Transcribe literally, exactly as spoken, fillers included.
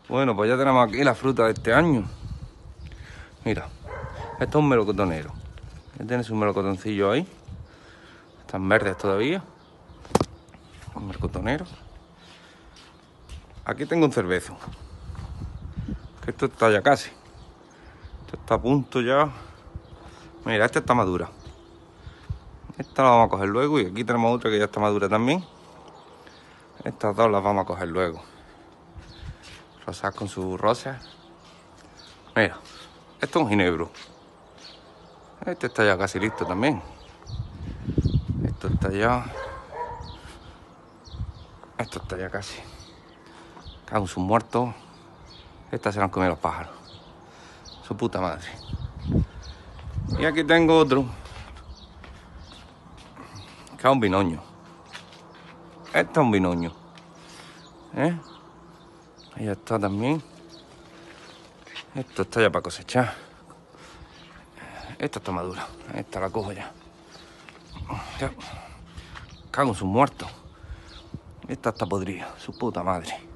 Bueno, pues ya tenemos aquí la fruta de este año. Mira, esto es un melocotonero. Ya tiene su melocotoncillo ahí. Están verdes todavía. Un melocotonero. Aquí tengo un cervezo. Que esto está ya casi. Esto está a punto ya. Mira, esta está madura. Esta la vamos a coger luego. Y aquí tenemos otra que ya está madura también. Estas dos las vamos a coger luego. Rosas con sus rosas. Mira, esto es un ginebro. Este está ya casi listo también. Esto está ya. Esto está ya casi. Cago en sus muertos. Estas se las han comido los pájaros. Su puta madre. Y aquí tengo otro. Que es un binoño. Este es un binoño. ¿Eh? Ahí está también. Esto está ya para cosechar. Esta está madura. Esta la cojo ya. Ya. Cago en sus muertos. Esta está podrida. Su puta madre.